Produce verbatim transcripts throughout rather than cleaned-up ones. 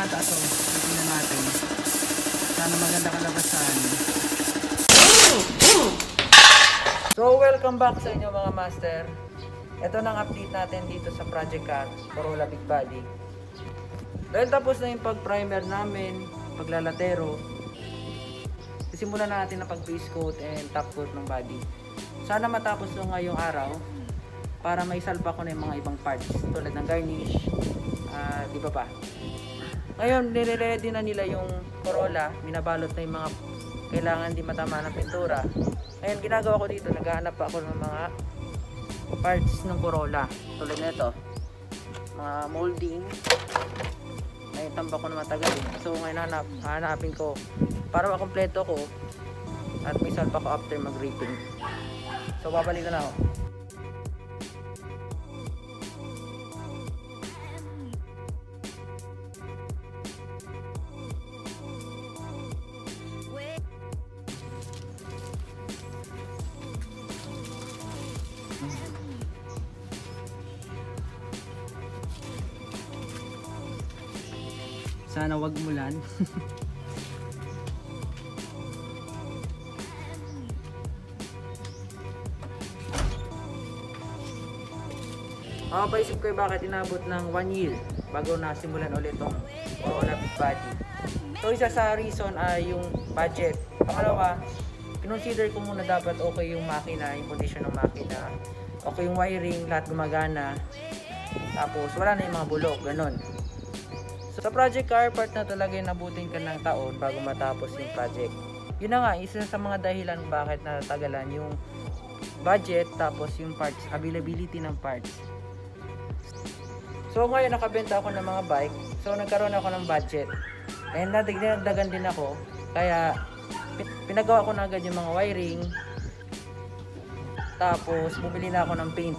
ata ito. Tignan natin. Sana maganda kalabasan. So, welcome back sa inyo mga master. Ito nang update natin dito sa Project Car Corolla Big Body. Dahil tapos na yung pag-primer namin, paglalatero, simulan na natin ang pag-base coat and top coat ng body. Sana matapos nyo ngayong araw para may salpa ko na yung mga ibang parts tulad ng garnish, uh, di ba pa? Ngayon, nire-ready na nila yung Corolla, minabalot na yung mga kailangan di matama ng pintura. Ngayon, ginagawa ko dito, naghahanap ako ng mga parts ng Corolla tulad nito, mga molding. Ngayon, tambak ko na matagal eh. So, ngayon hanap, hanapin ko para makompleto ko at may salpa ko after mag-repaint. So, babalik na ako. Sana wag mulan. Makapaisip ko bakit inabot ng one year bago nasimulan ulit itong Corolla Big Body. So isa sa reason ay yung budget. Pangalawa, kinonsider ko muna dapat okay yung makina, yung condition ng makina, okay yung wiring, lahat gumagana, tapos wala na yung mga bulok, ganun. So, sa project car part na talaga yung nabutin ka ng taon bago matapos yung project. Yun na nga, isa sa mga dahilan bakit natagalan yung budget tapos yung parts, availability ng parts. So ngayon nakabenta ako ng mga bike, so nagkaroon ako ng budget. And nadagdagan din ako, kaya pinagawa ko na agad yung mga wiring. Tapos bumili na ako ng paint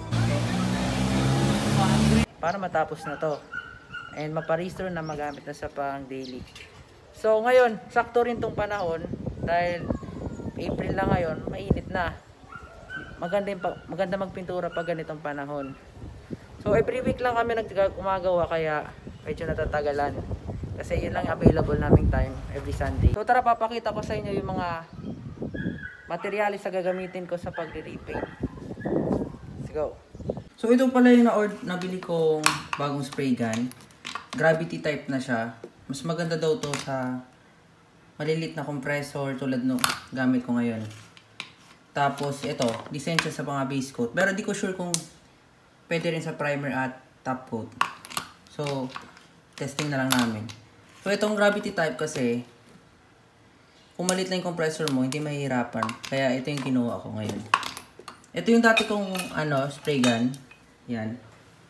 para matapos na to. And maparestore na magamit na sa pang daily. So ngayon, sakto rin tong panahon dahil April na ngayon, mainit na. Maganda, yung, maganda magpintura pag ganitong panahon. So every week lang kami nagumagawa kaya medyo natatagalan. Kasi yun lang available naming time every Sunday. So tara, papakita ko sa inyo yung mga materyales na gagamitin ko sa pagre-repaint. Let's go. So ito pala yung nabili kong bagong spray gun. Gravity type na siya. Mas maganda daw to sa malilit na compressor tulad no gamit ko ngayon. Tapos ito, design siya sa mga base coat. Pero di ko sure kung pwede rin sa primer at top coat. So, testing na lang namin. So itong gravity type kasi, kung maliit lang yung compressor mo, hindi mahihirapan. Kaya ito yung kinuha ko ngayon. Ito yung dati kong ano, spray gun. Yan.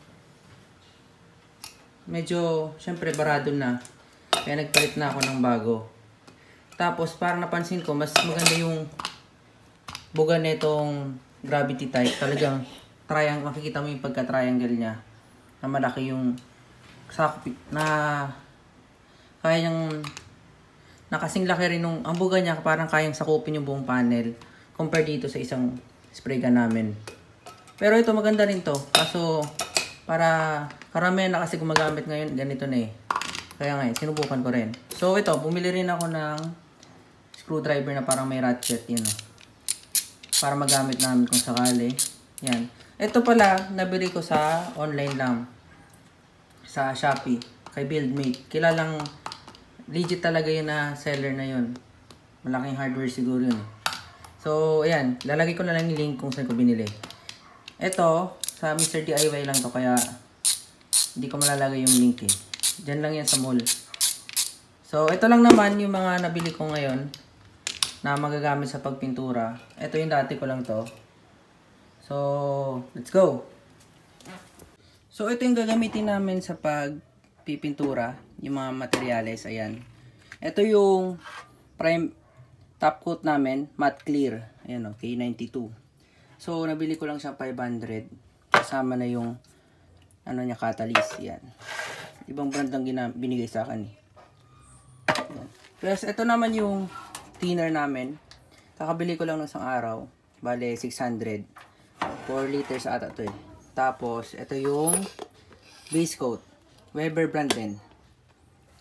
Medyo, syempre, barado na. Kaya nagpalit na ako ng bago. Tapos, parang napansin ko, mas maganda yung buga nitong gravity type. Talagang, triangle, makikita mo yung pagka-triangle niya. Na malaki yung, sakop, na, kaya yung, nakasing laki rin nung, ang buga niya, parang kayang sakupin yung buong panel. Compare dito sa isang spray gun namin. Pero ito, maganda rin to. Kaso, para karamihan na kasi gumagamit ngayon, ganito na eh. Kaya ngayon, sinubukan ko rin. So ito, bumili rin ako ng screwdriver na parang may ratchet, yun o. Para magamit namin kung sakali. Yan. Ito pala, nabili ko sa online lang. Sa Shopee. Kay Buildmate. Kilalang legit talaga yun na seller na yun. Malaking hardware siguro yun. So, ayan. Lalagay ko na lang yung link kung saan ko binili. Ito, sa Mister D I Y lang to, kaya hindi ko malalagay yung link eh. Diyan lang yan sa mall. So, ito lang naman yung mga nabili ko ngayon na magagamit sa pagpintura. Ito yung dati ko lang to. So, let's go! So, ito yung gagamitin namin sa pagpipintura. Yung mga materyales, ayan. Ito yung prime top coat namin, matte clear. Ayan o, K ninety-two. So, nabili ko lang siya five hundred. Kasama na yung ano niya, catalyst. Yan. Ibang brand ang binigay sa akin eh. Yan. Plus, ito naman yung thinner namin. Kakabili ko lang ng isang araw. Bale, six hundred. four liters ata to eh. Tapos, ito yung base coat. Weber brand din.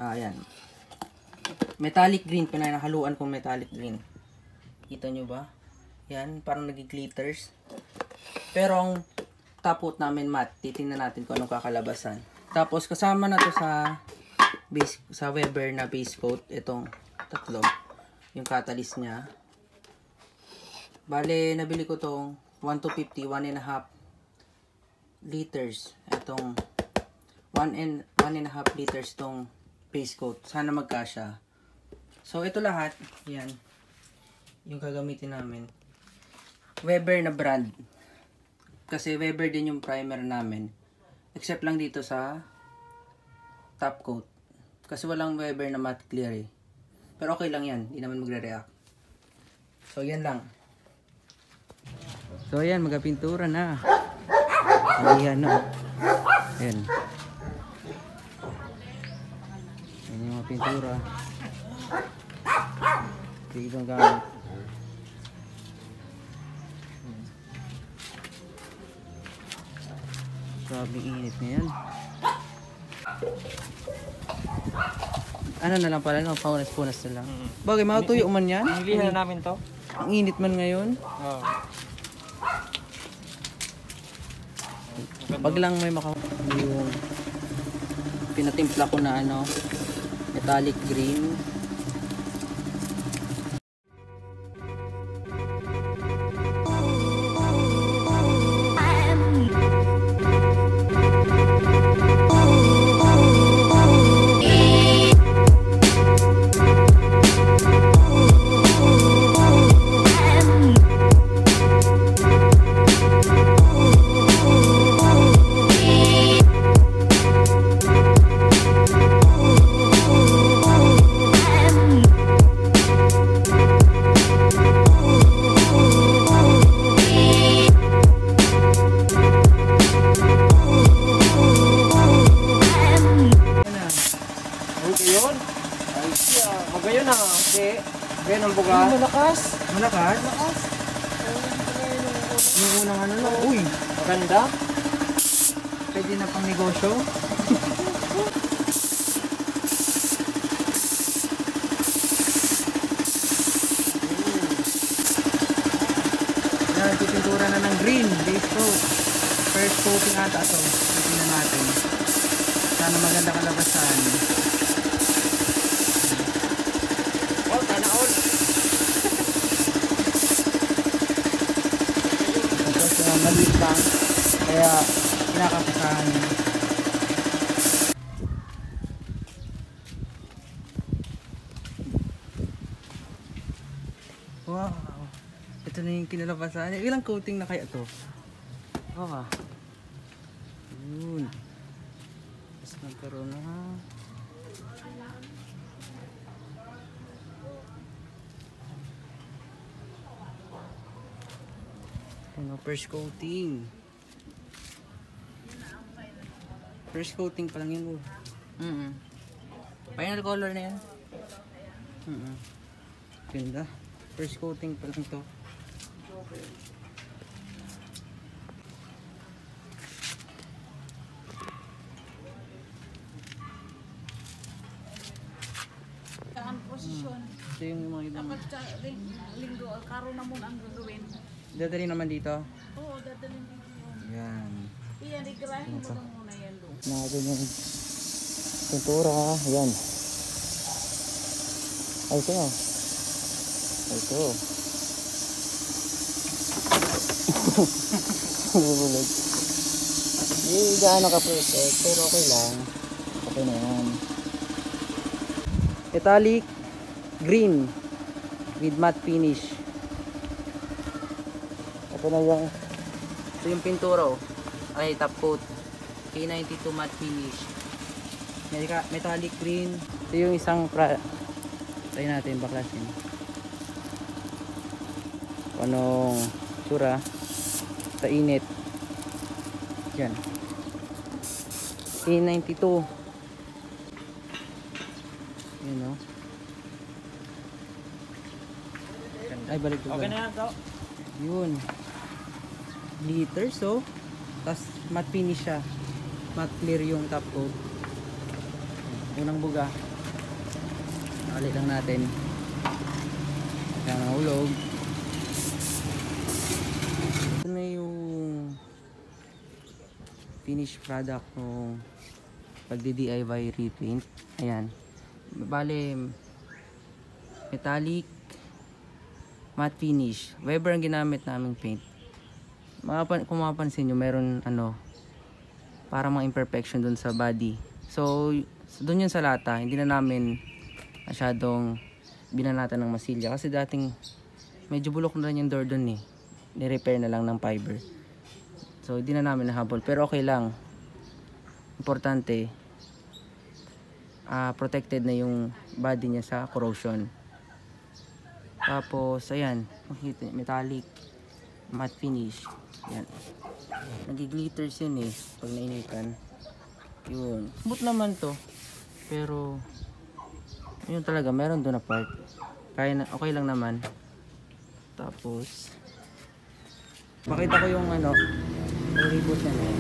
Ah, yan. Metallic green. Pinanahaluan kong metallic green. Kita nyo ba? Yan, parang nag-glitters. Pero ang top coat namin matte. Titingnan natin kung anong kakalabasan. Tapos kasama na to sa base, sa Weber na base coat. Itong tatlo. Yung catalyst niya. Bale, nabili ko tong one to fifty, one and a half liters. Itong one and, one and a half liters tong base coat. Sana magkasya. So, ito lahat. Yan. Yung gagamitin namin. Weber na brand. Kasi Weber din yung primer namin. Except lang dito sa top coat. Kasi walang Weber na matte clear eh. Pero okay lang yan. Hindi naman magre-react. So, yan lang. So, ayan. Magapintura na. Ayan na. Ayan. Ayan yung mga pintura. Ito ibang gamit. Grabe init ngayon. Ano na lang pala, no? Paunas-punas na lang. Mm. Bagay, matuyo man yan. Nilihan na namin to. Ang init man ngayon. Oo. Pag lang may maka... Yung pinatimpla ko na ano, metallic green. Magayon na. Kasi, ganyan ang buga. Malakas. Malakas? Malakas. Yung unang ano na. Uy, Maganda. pwede na pang negosyo. Yan, pipintura na ng green base coat. First coating ata ito. Tingnan natin. Sana maganda kalabasan. Oh, sana all. Tapos uh, maliit lang. Kaya kinakapasahan niya. Wow. Ito na yung kinalabasan. Ilang coating na kaya to? Oh. Yun. Tapos nagkaroon na. Ano, first coating. First coating pa lang yun. Mm -mm. Final color na yan. Mm -mm. Ganda. First coating pa lang to. Ang posisyon. Ito yung mga ibang. Dapat sa ling- linggo, karo na muna ang gagawin. Dadali naman dito. Oo, dadalhin dito yun. Yan. Iyan, igrahin mo lang muna yan doon. Natin yung pintura. Yan. Ay, ito. Ito. Bubulog. Hindi gaano ka perfect, pero okay lang. Okay na yan. Metallic green with matte finish. Ito na yung ito yung pintura oh. Ay, top coat K ninety-two matte finish. Metallic, metallic green. Ito yung isang pra try natin baklasin. Anong tsura sa init. Yan. K ninety-two. Yun o. Ay, balik ko. Okay na yan, to. Yun. Liters oh. Tapos matte finish siya. Matte clear yung top coat. Unang buga. Ulit lang natin. Kaya nahulog. Ito na yung finished product ng pagdi-D I Y repaint. Ayan. Bale, metallic matte finish. Weber ang ginamit naming paint. Mapan kung mapapansin nyo, meron ano, para mga imperfection dun sa body. So, dun yun sa lata. Hindi na namin masyadong binanatan ng masilya. Kasi dating medyo bulok na rin yung door dun eh. Ni-repair na lang ng fiber. So, hindi na namin nahabol. Pero okay lang. Importante, uh, protected na yung body niya sa corrosion. Tapos, ayan, makikita, metallic matte finish. Yan. Nag-glitters yun eh, pag nainitan. Yun. Smooth naman to. Pero, yun talaga, meron doon na part. Kaya na, okay lang naman. Tapos, pakita ko yung ano, yung reboot na na.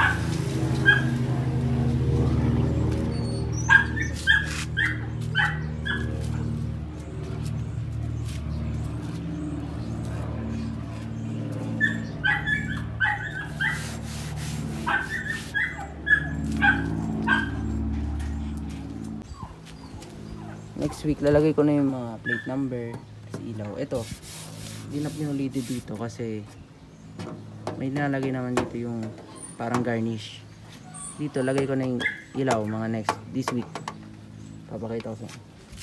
Next week, lalagay ko na yung mga plate number sa ilaw. Ito, hindi na pinulided dito kasi may nalagay naman dito yung parang garnish. Dito, lagay ko na yung ilaw mga next, this week. Papakita ko sa.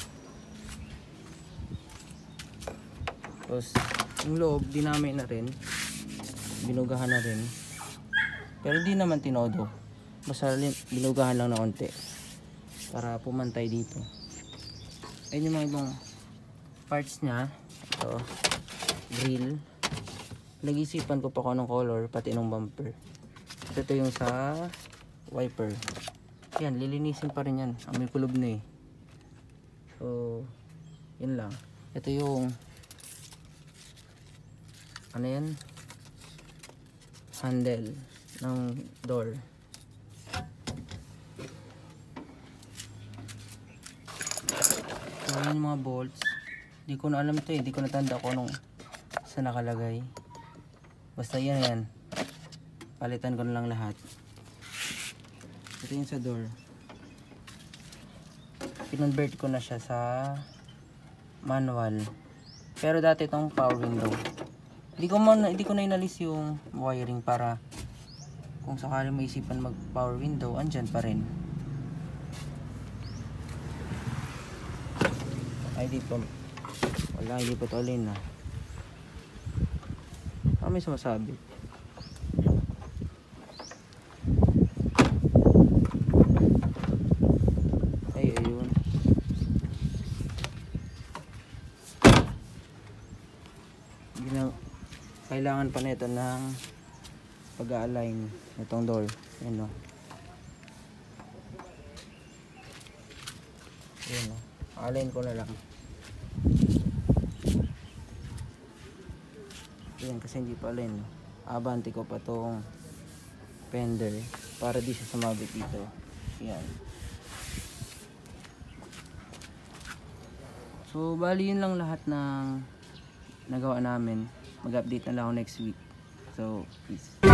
Tapos, yung loob, dinamay na rin. Binugahan na rin. Pero hindi naman tinodo. Basta binugahan lang na konti. Para pumantay dito. Ayun yung mga ibang parts nya. Ito, grill. Nag-isipan ko pa kung anong color, pati ng bumper. Ito yung sa wiper. Yan, lilinisin pa rin yan. Amoy kulob na eh. So, yun lang. Ito yung ano yan? Handle ng door. So, yun yung mga bolts. Di ko na alam ito eh. Di ko natanda kung anong sa nakalagay. Basta yan yan. Palitan ko na lang lahat. Ito yung sa door. Kinonvert ko na siya sa manual. Pero dati itong power window. Di ko, man, di ko na inalis yung wiring para kung sakali maisipan mag power window, andyan pa rin. Ay, di pa. Wala, hindi pa ito alin na. Ah, may sumasabi. Ay, ayun. Gina kailangan pa nito ng pag-align itong door. Ayan o. Ayan o. Align ko na lang. Ayan, kasi hindi pa align. Abanti ko pa tong fender para di siya sumabit dito. Ayan. So, bali yun lang lahat ng nagawa namin. Mag-update na lang ako next week. So, peace.